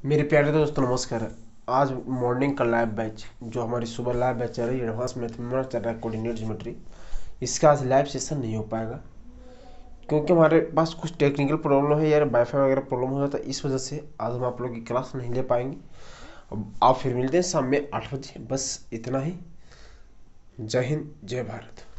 मेरे प्यारे दोस्तों नमस्कार। आज मॉर्निंग का लाइव बैच जो हमारी सुबह लाइव बैच चल रही है एडवांस मैथमेटिक्स चल रहा है कोऑर्डिनेट ज्योमेट्री, इसका आज लाइव सेशन नहीं हो पाएगा क्योंकि हमारे पास कुछ टेक्निकल प्रॉब्लम है यार, वाईफाई वगैरह प्रॉब्लम हो जाता है। इस वजह से आज हम आप लोग की क्लास नहीं ले पाएंगे। अब आप फिर मिलते हैं शाम में 8 बजे। बस इतना ही। जय हिंद, जय भारत।